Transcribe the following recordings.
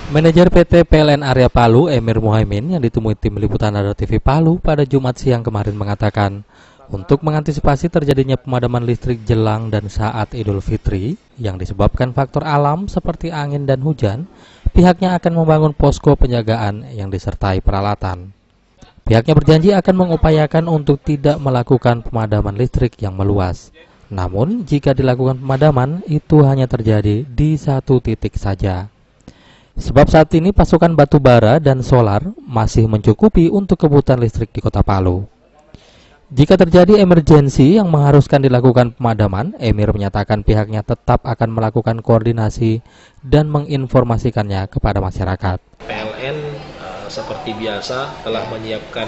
Manajer PT PLN Area Palu, Emir Muhaimin, yang ditemui tim liputan Radar TV Palu pada Jumat siang kemarin mengatakan, untuk mengantisipasi terjadinya pemadaman listrik jelang dan saat Idul Fitri yang disebabkan faktor alam seperti angin dan hujan, pihaknya akan membangun posko penjagaan yang disertai peralatan. Pihaknya berjanji akan mengupayakan untuk tidak melakukan pemadaman listrik yang meluas. Namun, jika dilakukan pemadaman, itu hanya terjadi di satu titik saja. Sebab saat ini pasokan batu bara dan solar masih mencukupi untuk kebutuhan listrik di Kota Palu. Jika terjadi emergensi yang mengharuskan dilakukan pemadaman, Emir menyatakan pihaknya tetap akan melakukan koordinasi dan menginformasikannya kepada masyarakat. PLN seperti biasa telah menyiapkan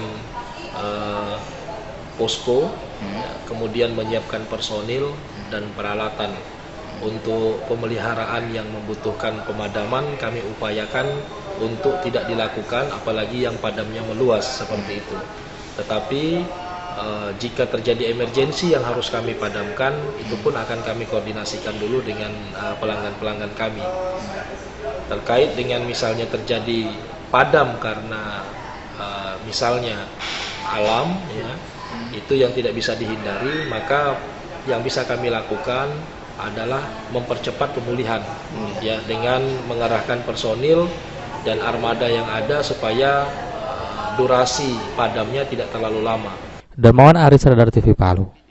posko, kemudian menyiapkan personil dan peralatan. Untuk pemeliharaan yang membutuhkan pemadaman kami upayakan untuk tidak dilakukan, apalagi yang padamnya meluas seperti itu. Tetapi jika terjadi emergensi yang harus kami padamkan, itu pun akan kami koordinasikan dulu dengan pelanggan-pelanggan kami. Terkait dengan misalnya terjadi padam karena misalnya alam, ya, itu yang tidak bisa dihindari, maka yang bisa kami lakukan adalah mempercepat pemulihan, ya, dengan mengerahkan personil dan armada yang ada supaya durasi padamnya tidak terlalu lama. Darmawan Aris, Radar TV Palu.